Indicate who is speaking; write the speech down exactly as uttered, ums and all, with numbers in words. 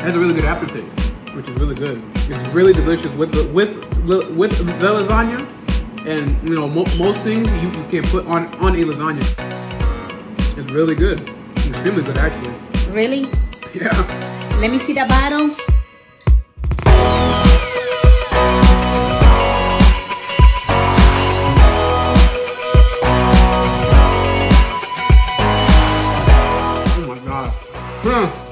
Speaker 1: has a really good aftertaste, which is really good. It's really delicious with the with with the lasagna, and you know mo most things you, you can put on on a lasagna. It's really good, extremely good actually.
Speaker 2: Really?
Speaker 1: Yeah.
Speaker 2: Let me see the bottle.
Speaker 1: Oh my god. Huh.